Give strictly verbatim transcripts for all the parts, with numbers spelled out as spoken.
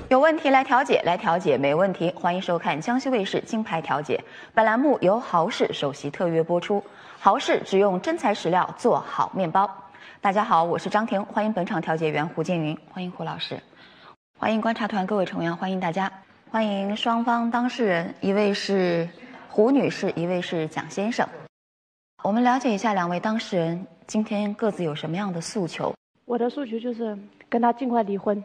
有问题来调解，来调解没问题。欢迎收看江西卫视金牌调解。本栏目由豪氏首席特约播出。豪氏只用真材实料做好面包。大家好，我是张婷，欢迎本场调解员胡建云，欢迎胡老师，欢迎观察团各位成员，欢迎大家，欢迎双方当事人，一位是胡女士，一位是蒋先生。我们了解一下两位当事人今天各自有什么样的诉求。 我的诉求就是跟他尽快离婚。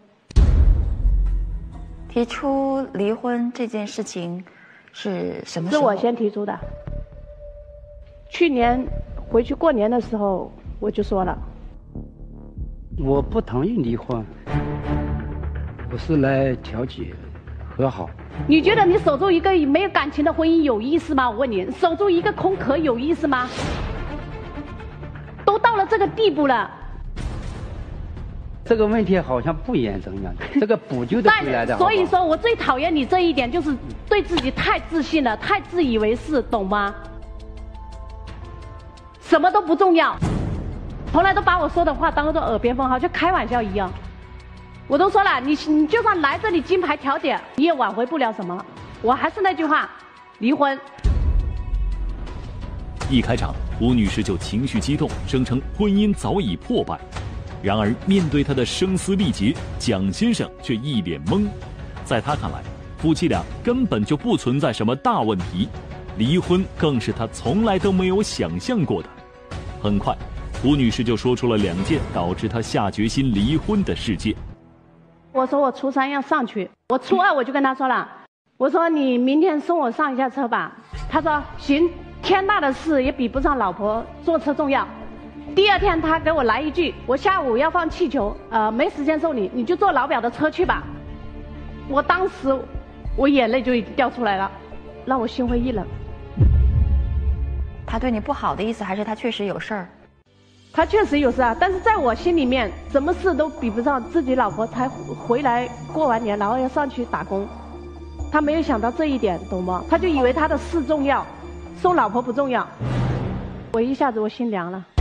提出离婚这件事情是什么时候？ 是我先提出的。去年回去过年的时候我就说了， 我不同意离婚，我是来调解和好。 你觉得你守住一个没有感情的婚姻有意思吗？我问你，守住一个空壳有意思吗？都到了这个地步了。 这个问题好像不严重一样，这个补救的回来的。 所以说我最讨厌你这一点，就是对自己太自信了，太自以为是，懂吗？什么都不重要，从来都把我说的话当做耳边风，好像开玩笑一样。我都说了，你你就算来这里金牌调解，你也挽回不了什么。我还是那句话，离婚。 一开场，胡女士就情绪激动，声称婚姻早已破败。然而，面对她的声嘶力竭，蒋先生却一脸懵。在他看来，夫妻俩根本就不存在什么大问题，离婚更是他从来都没有想象过的。很快，胡女士就说出了两件导致她下决心离婚的事件。 我说我初三要上去，我初二我就跟他说了，我说你明天送我上一下车吧。他说行，天大的事也比不上老婆坐车重要。第二天他给我来一句，我下午要放气球，呃，没时间送你，你就坐老表的车去吧。我当时我眼泪就掉出来了，让我心灰意冷。 他对你不好的意思，还是他确实有事儿？ 他确实有事啊，但是在我心里面，什么事都比不上自己老婆才回来过完年，然后要上去打工。他没有想到这一点，懂吗？他就以为他的事重要，送老婆不重要。我一下子我心凉了。